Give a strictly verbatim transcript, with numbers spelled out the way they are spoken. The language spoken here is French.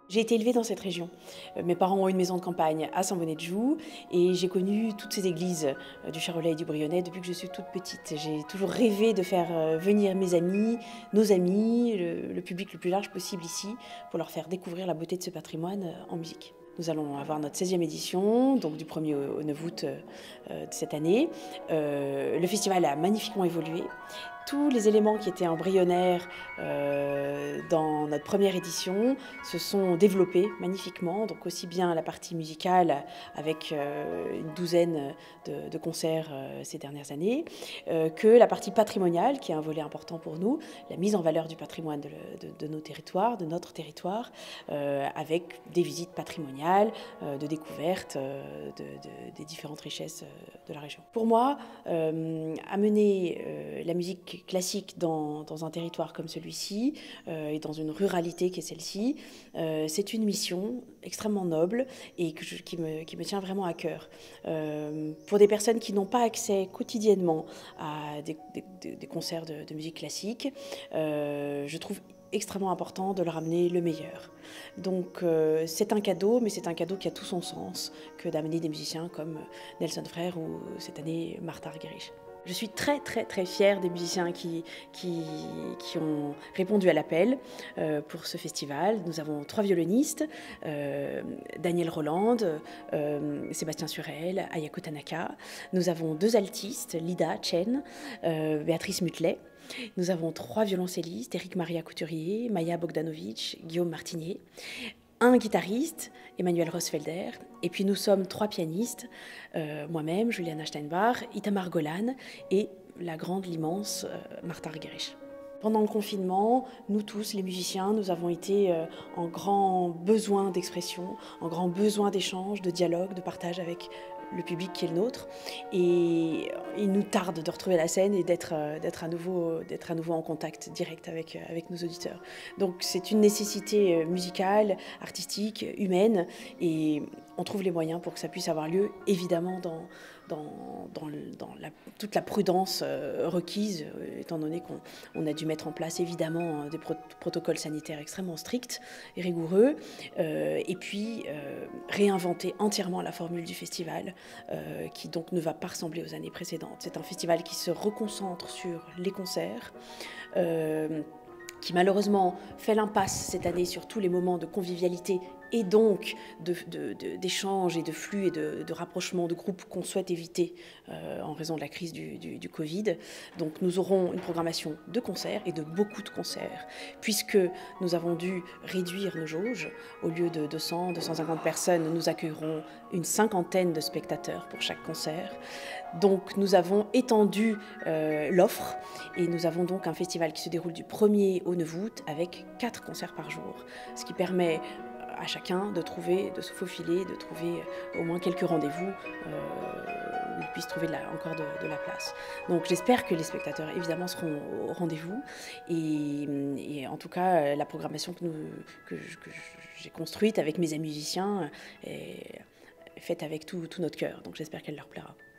J'ai été élevée dans cette région. Euh, Mes parents ont une maison de campagne à Saint-Bonnet-de-Joux et j'ai connu toutes ces églises euh, du Charolais et du Brionnais depuis que je suis toute petite. J'ai toujours rêvé de faire euh, venir mes amis, nos amis, le, le public le plus large possible ici pour leur faire découvrir la beauté de ce patrimoine euh, en musique. Nous allons avoir notre seizième édition, donc du premier au neuf août euh, de cette année. Euh, le festival a magnifiquement évolué. Tous les éléments qui étaient embryonnaires euh, dans notre première édition se sont développés magnifiquement, donc aussi bien la partie musicale avec euh, une douzaine de, de concerts euh, ces dernières années, euh, que la partie patrimoniale, qui est un volet important pour nous, la mise en valeur du patrimoine de, de, de nos territoires, de notre territoire, euh, avec des visites patrimoniales, euh, de découvertes euh, de, de, des différentes richesses de la région. Pour moi, euh, amener euh, la musique classique dans, dans un territoire comme celui-ci euh, et dans une ruralité qui est celle-ci, euh, c'est une mission extrêmement noble et que je, qui, me, qui me tient vraiment à cœur. Euh, pour des personnes qui n'ont pas accès quotidiennement à des, des, des concerts de, de musique classique, euh, je trouve extrêmement important de leur amener le meilleur. Donc euh, c'est un cadeau, mais c'est un cadeau qui a tout son sens que d'amener des musiciens comme Nelson Frère ou cette année Martha Argerich. Je suis très très très fière des musiciens qui, qui, qui ont répondu à l'appel euh, pour ce festival. Nous avons trois violonistes, euh, Daniel Roland, euh, Sébastien Surel, Ayako Tanaka. Nous avons deux altistes, Lida Chen, euh, Béatrice Mutlet. Nous avons trois violoncellistes, Éric Maria Couturier, Maya Bogdanovic, Guillaume Martinier, un guitariste, Emmanuel Rosfelder, et puis nous sommes trois pianistes, euh, moi-même, Juliana Steinbach, Itamar Golan et la grande, l'immense euh, Martha Argerich. Pendant le confinement, nous tous, les musiciens, nous avons été euh, en grand besoin d'expression, en grand besoin d'échange, de dialogue, de partage avec le public qui est le nôtre. Et il nous tarde de retrouver la scène et d'être euh, d'être à nouveau, d'être à nouveau en contact direct avec, avec nos auditeurs. Donc c'est une nécessité musicale, artistique, humaine, et on trouve les moyens pour que ça puisse avoir lieu, évidemment, dans, dans, dans, le, dans la, toute la prudence euh, requise, euh, étant donné qu'on on a dû mettre en place, évidemment, des pro protocoles sanitaires extrêmement stricts et rigoureux, euh, et puis euh, réinventer entièrement la formule du festival, euh, qui donc ne va pas ressembler aux années précédentes. C'est un festival qui se reconcentre sur les concerts, euh, qui malheureusement fait l'impasse cette année sur tous les moments de convivialité et donc d'échanges de, de, et de flux et de, de rapprochements de groupes qu'on souhaite éviter euh, en raison de la crise du, du, du Covid. Donc nous aurons une programmation de concerts et de beaucoup de concerts, puisque nous avons dû réduire nos jauges. Au lieu de deux cents, deux cent cinquante personnes, nous accueillerons une cinquantaine de spectateurs pour chaque concert. Donc nous avons étendu euh, l'offre et nous avons donc un festival qui se déroule du premier au neuf août avec quatre concerts par jour, ce qui permet à chacun de trouver, de se faufiler, de trouver au moins quelques rendez-vous euh, où ils puissent trouver de la, encore de, de la place. Donc j'espère que les spectateurs évidemment seront au rendez-vous et, et en tout cas la programmation que, nous, que, que j'ai construite avec mes amis musiciens est faite avec tout, tout notre cœur, donc j'espère qu'elle leur plaira.